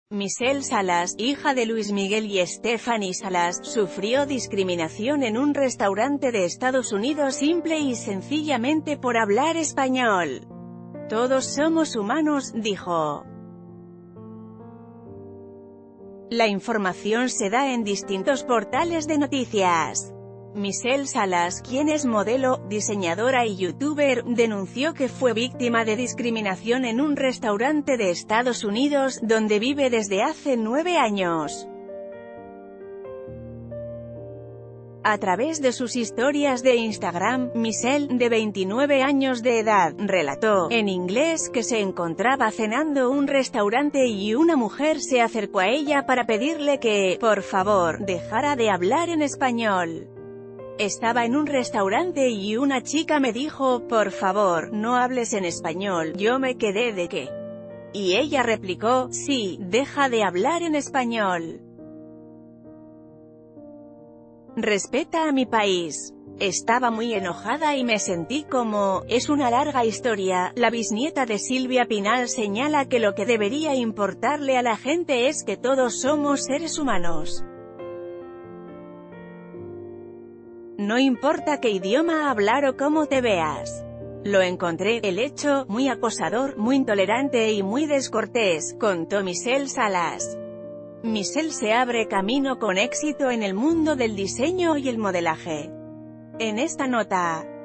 Michelle Salas, hija de Luis Miguel y Stephanie Salas, sufrió discriminación en un restaurante de Estados Unidos simple y sencillamente por hablar español. Todos somos humanos, dijo. La información se da en distintos portales de noticias. Michelle Salas, quien es modelo, diseñadora y youtuber, denunció que fue víctima de discriminación en un restaurante de Estados Unidos, donde vive desde hace 9 años. A través de sus historias de Instagram, Michelle, de 29 años de edad, relató, en inglés, que se encontraba cenando en un restaurante y una mujer se acercó a ella para pedirle que, por favor, dejara de hablar en español. Estaba en un restaurante y una chica me dijo, por favor, no hables en español. Yo me quedé de ¿qué? Y ella replicó, sí, deja de hablar en español. Respeta a mi país. Estaba muy enojada y me sentí como, es una larga historia. La bisnieta de Silvia Pinal señala que lo que debería importarle a la gente es que todos somos seres humanos. No importa qué idioma hablar o cómo te veas. Lo encontré, el hecho, muy acosador, muy intolerante y muy descortés, contó Michelle Salas. Michelle se abre camino con éxito en el mundo del diseño y el modelaje. En esta nota